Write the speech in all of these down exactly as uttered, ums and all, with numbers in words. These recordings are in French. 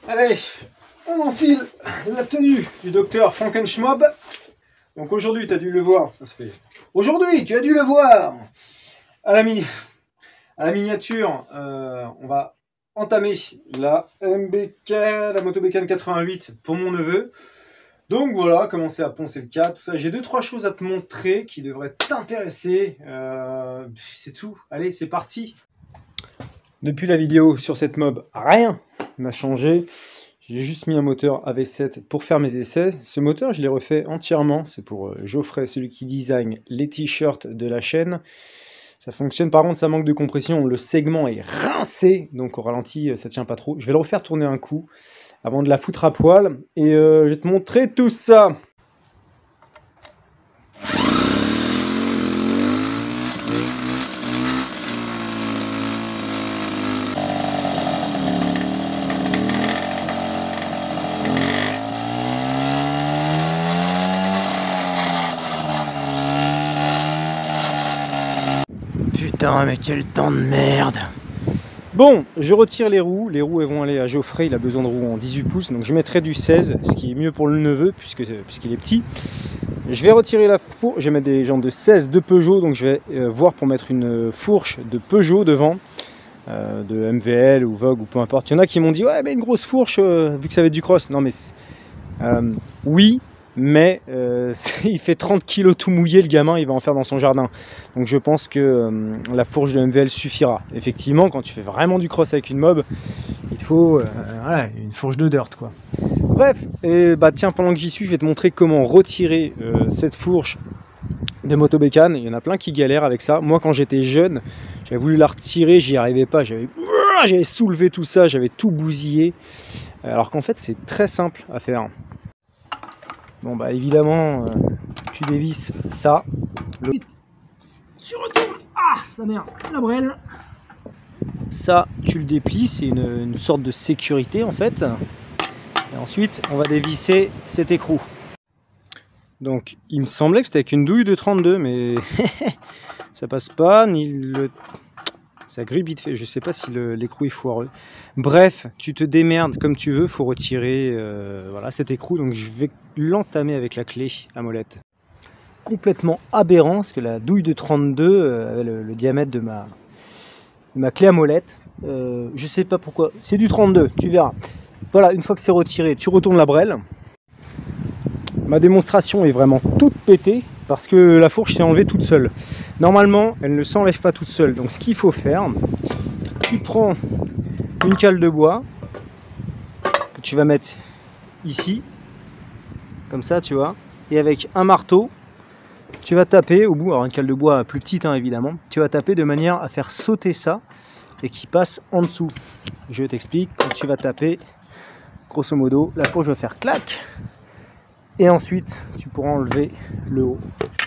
Allez, on enfile la tenue du docteur Frankenschmob. Donc aujourd'hui, tu as dû le voir. Ça se fait. Aujourd'hui, tu as dû le voir. À la, mini... à la miniature, euh, on va entamer la M B K, la Motobécane quatre-vingt-huit pour mon neveu. Donc voilà, commencer à poncer le cadre, tout ça. J'ai deux, trois choses à te montrer qui devraient t'intéresser. Euh, c'est tout. Allez, c'est parti. Depuis la vidéo sur cette mob, rien n'a changé. J'ai juste mis un moteur A V sept pour faire mes essais. Ce moteur, je l'ai refait entièrement. C'est pour Geoffrey, celui qui design les t-shirts de la chaîne. Ça fonctionne, par contre, ça manque de compression. Le segment est rincé, donc au ralenti, ça tient pas trop. Je vais le refaire tourner un coup avant de la foutre à poil. Et euh, je vais te montrer tout ça. Putain, mais quel temps de merde! Bon, je retire les roues. Les roues elles vont aller à Geoffrey, il a besoin de roues en dix-huit pouces, donc je mettrai du seize, ce qui est mieux pour le neveu, puisque puisqu'il est petit. Je vais retirer la fourche, je vais mettre des jantes de seize de Peugeot, donc je vais euh, voir pour mettre une fourche de Peugeot devant, euh, de M V L ou Vogue ou peu importe. Il y en a qui m'ont dit, ouais, mais une grosse fourche, euh, vu que ça va être du cross. Non, mais euh, oui. Mais euh, il fait trente kilos tout mouillé, le gamin, il va en faire dans son jardin. Donc je pense que euh, la fourche de M V L suffira. Effectivement, quand tu fais vraiment du cross avec une mob, il te faut euh, voilà, une fourche de dirt, quoi. Bref, et bah tiens, pendant que j'y suis, je vais te montrer comment retirer euh, cette fourche de Motobécane. Il y en a plein qui galèrent avec ça. Moi, quand j'étais jeune, j'avais voulu la retirer, j'y arrivais pas. J'avais j'avais soulevé tout ça, j'avais tout bousillé. Alors qu'en fait, c'est très simple à faire. Bon bah évidemment, euh, tu dévisses ça. Le... Tu retournes. Ah, sa mère, la brêle. Ça, tu le déplies, c'est une, une sorte de sécurité en fait. Et ensuite, on va dévisser cet écrou. Donc, il me semblait que c'était avec une douille de trente-deux, mais ça passe pas, ni le... Ça grippe vite fait, je sais pas si l'écrou est foireux. Bref, tu te démerdes comme tu veux, faut retirer euh, voilà, cet écrou. Donc je vais l'entamer avec la clé à molette. Complètement aberrant, parce que la douille de trente-deux euh, avait le, le diamètre de ma, de ma clé à molette. Euh, je sais pas pourquoi, c'est du trente-deux, tu verras. Voilà, une fois que c'est retiré, tu retournes la brêle. Ma démonstration est vraiment toute pétée parce que la fourche s'est enlevée toute seule. Normalement, elle ne s'enlève pas toute seule. Donc ce qu'il faut faire, tu prends une cale de bois que tu vas mettre ici, comme ça, tu vois, et avec un marteau, tu vas taper au bout, alors une cale de bois plus petite hein, évidemment, tu vas taper de manière à faire sauter ça et qui passe en dessous. Je t'explique, quand tu vas taper, grosso modo, la fourche va faire clac. Et ensuite, tu pourras enlever le haut.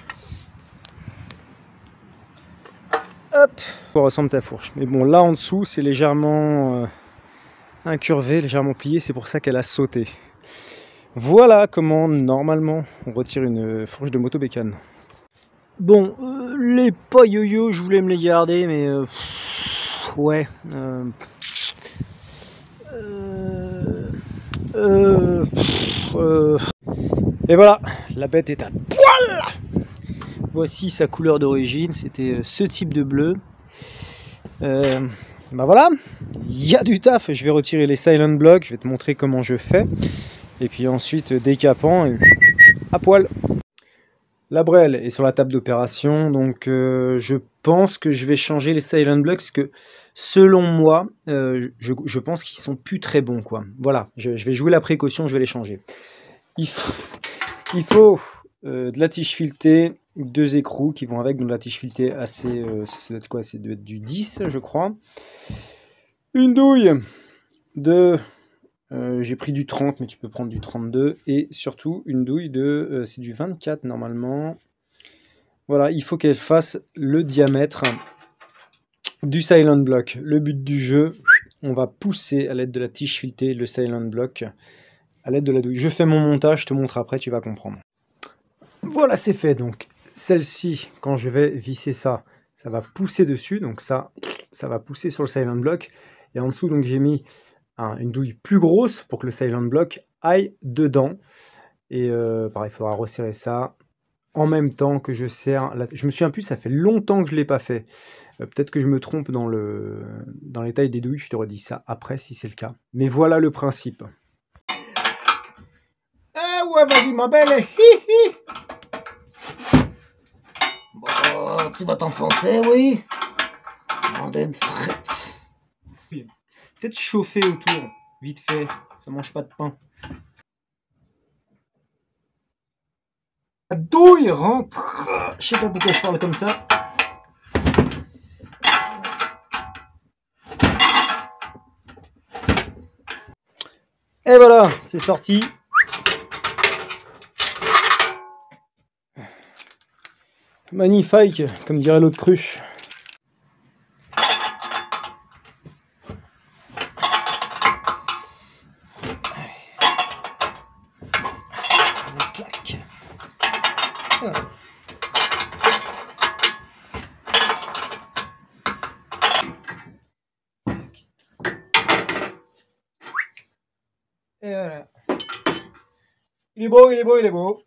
Hop, ça ressemble ta fourche. Mais bon, là en dessous, c'est légèrement euh, incurvé, légèrement plié. C'est pour ça qu'elle a sauté. Voilà comment, normalement, on retire une fourche de Motobécane. Bon, euh, les pas yo-yo, je voulais me les garder, mais... Euh, pff, ouais... Euh, euh, euh, pff, euh, Et voilà, la bête est à poil. Voici sa couleur d'origine, c'était ce type de bleu. Euh, ben voilà, il y a du taf. Je vais retirer les silent blocks, je vais te montrer comment je fais. Et puis ensuite, décapant et à poil. La brêle est sur la table d'opération, donc euh, je pense que je vais changer les silent blocks parce que selon moi, euh, je, je pense qu'ils sont plus très bons, quoi. Voilà, je, je vais jouer la précaution, je vais les changer. Il faut... Il faut euh, de la tige filetée, deux écrous qui vont avec, donc de la tige filetée assez, euh, ça doit être quoi, ça doit être du dix je crois. Une douille de, euh, j'ai pris du trente mais tu peux prendre du trente-deux et surtout une douille de, euh, c'est du vingt-quatre normalement. Voilà, il faut qu'elle fasse le diamètre du silent block. Le but du jeu, on va pousser à l'aide de la tige filetée le silent block à l'aide de la douille. Je fais mon montage, je te montre après, tu vas comprendre. Voilà, c'est fait. Donc, celle-ci, quand je vais visser ça, ça va pousser dessus. Donc ça, ça va pousser sur le silent block. Et en dessous, donc j'ai mis un, une douille plus grosse pour que le Silent Block aille dedans. Et euh, pareil, il faudra resserrer ça en même temps que je serre. La... Je me souviens plus, ça fait longtemps que je ne l'ai pas fait. Euh, Peut-être que je me trompe dans, le... dans les tailles des douilles, je te redis ça après si c'est le cas. Mais voilà le principe. Ah ouais, vas-y ma belle, hi hi. Bon, tu vas t'enfoncer, oui. Demander une frite. Peut-être chauffer autour, vite fait, ça mange pas de pain. La douille rentre. Je sais pas pourquoi je parle comme ça. Et voilà, c'est sorti. Magnifique, comme dirait l'autre cruche. Et voilà. Il est beau, il est beau, il est beau.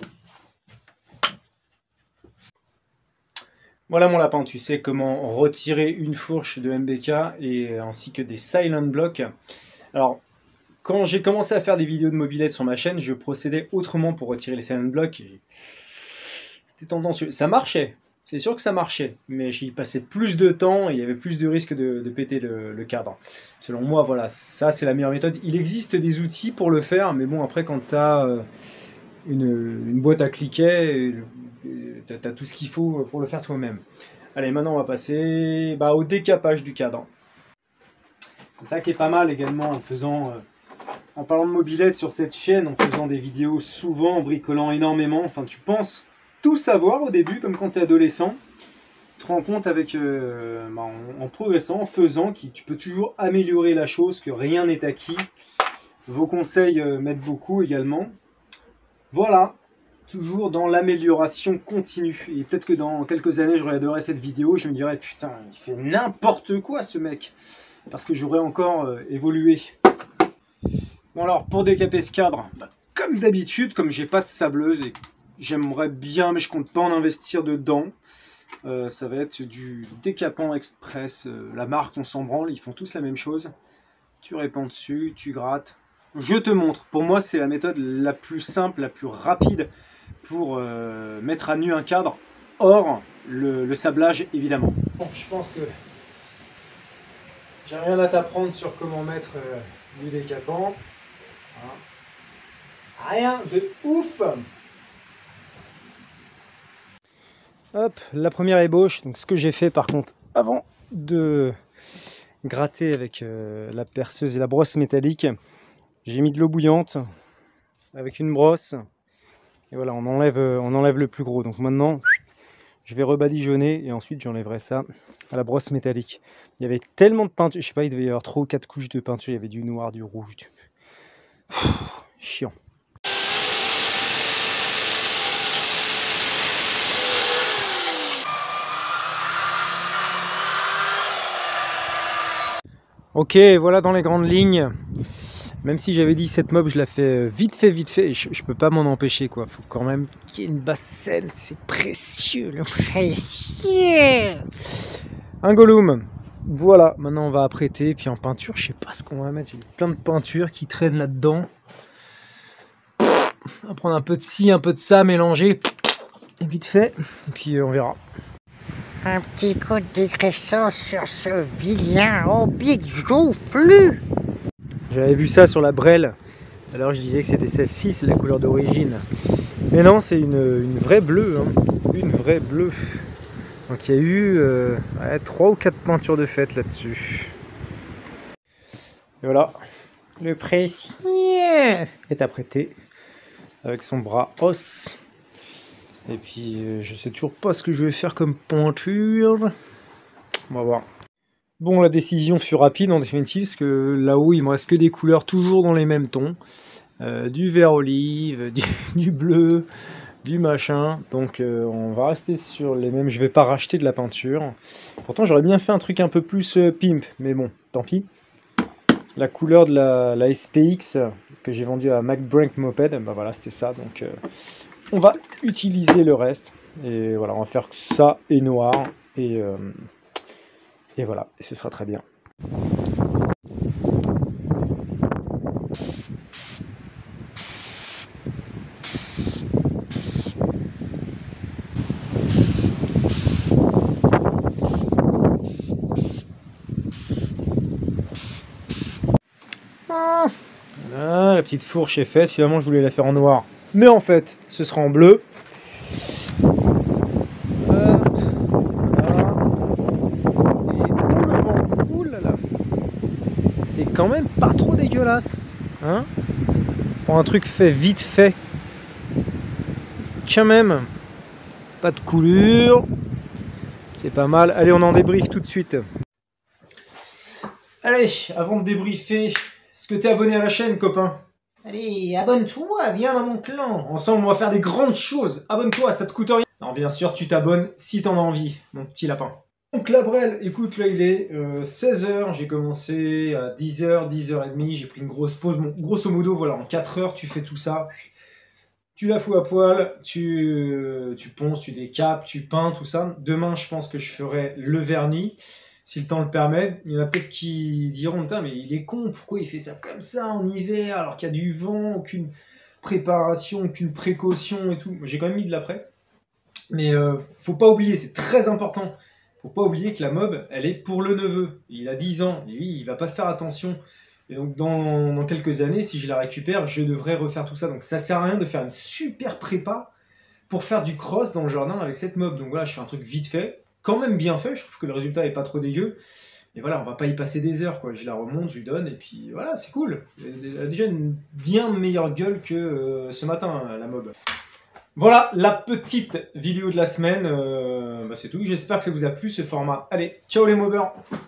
Voilà mon lapin, tu sais comment retirer une fourche de M B K et ainsi que des Silent Blocks. Alors, quand j'ai commencé à faire des vidéos de mobilette sur ma chaîne, je procédais autrement pour retirer les Silent Blocks. C'était tendancieux. Ça marchait, c'est sûr que ça marchait, mais j'y passais plus de temps et il y avait plus de risques de, de péter le, le cadre. Selon moi, voilà, ça c'est la meilleure méthode. Il existe des outils pour le faire, mais bon, après quand tu as euh, une, une boîte à cliquets, tu as tout ce qu'il faut pour le faire toi-même. Allez, maintenant on va passer bah, au décapage du cadre. C'est ça qui est pas mal également en faisant, euh, en parlant de mobilette sur cette chaîne, en faisant des vidéos souvent, en bricolant énormément. Enfin, tu penses tout savoir au début, comme quand tu es adolescent. Tu te rends compte avec, euh, bah, en, en progressant, en faisant, que tu peux toujours améliorer la chose, que rien n'est acquis. Vos conseils euh, m'aident beaucoup également. Voilà, toujours dans l'amélioration continue. Et peut-être que dans quelques années, je regarderai cette vidéo, je me dirais, putain, il fait n'importe quoi ce mec. Parce que j'aurais encore euh, évolué. Bon alors, pour décaper ce cadre, bah, comme d'habitude, comme j'ai pas de sableuse et j'aimerais bien, mais je compte pas en investir dedans, euh, ça va être du décapant express. Euh, la marque, on s'en branle, ils font tous la même chose. Tu répands dessus, tu grattes. Je te montre. Pour moi, c'est la méthode la plus simple, la plus rapide pour euh, mettre à nu un cadre, hors le, le sablage, évidemment. Bon, je pense que j'ai rien à t'apprendre sur comment mettre euh, du décapant. Hein. Rien de ouf. Hop, la première ébauche. Donc, ce que j'ai fait par contre, avant de gratter avec euh, la perceuse et la brosse métallique, j'ai mis de l'eau bouillante avec une brosse. Et voilà, on enlève, on enlève le plus gros. Donc maintenant, je vais rebadigeonner et ensuite j'enlèverai ça à la brosse métallique. Il y avait tellement de peinture, je sais pas, il devait y avoir trois ou quatre couches de peinture. Il y avait du noir, du rouge, du... Pff, chiant. Ok, voilà dans les grandes lignes. Même si j'avais dit cette mob, je la fais vite fait, vite fait. Et je, je peux pas m'en empêcher, quoi. Faut quand même qu'il y ait une basse scène. C'est précieux, le précieux. Un Gollum. Voilà, maintenant on va apprêter. Puis en peinture, je sais pas ce qu'on va mettre. J'ai plein de peintures qui traînent là-dedans. On va prendre un peu de ci, un peu de ça, mélanger. Et vite fait. Et puis euh, on verra. Un petit coup de dégraissant sur ce vilain hobbit joufflu. J'avais vu ça sur la Brel. Alors je disais que c'était celle-ci, c'est la couleur d'origine. Mais non, c'est une, une vraie bleue. Hein. Une vraie bleue. Donc il y a eu euh, ouais, trois ou quatre peintures de fête là-dessus. Et voilà. Le précieux est apprêté avec son bras os. Et puis euh, je sais toujours pas ce que je vais faire comme peinture. On va voir. Bon, la décision fut rapide en définitive, parce que là-haut il me reste que des couleurs toujours dans les mêmes tons. Euh, du vert olive, du, du bleu, du machin. Donc euh, on va rester sur les mêmes. Je vais pas racheter de la peinture. Pourtant j'aurais bien fait un truc un peu plus euh, pimp, mais bon, tant pis. la couleur de la, la S P X que j'ai vendue à MacBrank Moped, bah voilà, c'était ça. Donc euh, on va utiliser le reste. Et voilà, on va faire ça et noir. Et, euh, et voilà, et ce sera très bien. Voilà, la petite fourche est faite. Finalement, je voulais la faire en noir, mais en fait, ce sera en bleu. C'est quand même pas trop dégueulasse, hein, pour un truc fait vite fait. Quand même, pas de coulure, c'est pas mal. Allez, on en débriefe tout de suite. Allez, avant de débriefer, est-ce que t'es abonné à la chaîne, copain? Allez, abonne-toi, viens dans mon clan. Ensemble, on va faire des grandes choses. Abonne-toi, ça te coûte rien. Non, bien sûr, tu t'abonnes si t'en as envie, mon petit lapin. Donc la Brel, écoute, là il est euh, seize heures, j'ai commencé à dix heures, dix heures trente, j'ai pris une grosse pause. Bon, grosso modo, voilà, en quatre heures, tu fais tout ça. Tu la fous à poil, tu, euh, tu ponces, tu décapes, tu peins, tout ça. Demain, je pense que je ferai le vernis, si le temps le permet. Il y en a peut-être qui diront, putain, mais il est con, pourquoi il fait ça comme ça en hiver, alors qu'il y a du vent, aucune préparation, aucune précaution et tout. J'ai quand même mis de l'après. Mais euh, faut pas oublier, c'est très important. Faut pas oublier que la mob, elle est pour le neveu. Il a dix ans, et oui, il va pas faire attention. Et donc dans, dans quelques années, si je la récupère, je devrais refaire tout ça. Donc ça sert à rien de faire une super prépa pour faire du cross dans le jardin avec cette mob. Donc voilà, je fais un truc vite fait, quand même bien fait, je trouve que le résultat est pas trop dégueu. Et voilà, on va pas y passer des heures, quoi. Je la remonte, je lui donne, et puis voilà, c'est cool. Elle a déjà une bien meilleure gueule que euh, ce matin, la mob. Voilà la petite vidéo de la semaine, euh, bah c'est tout, j'espère que ça vous a plu ce format. Allez, ciao les mobbers!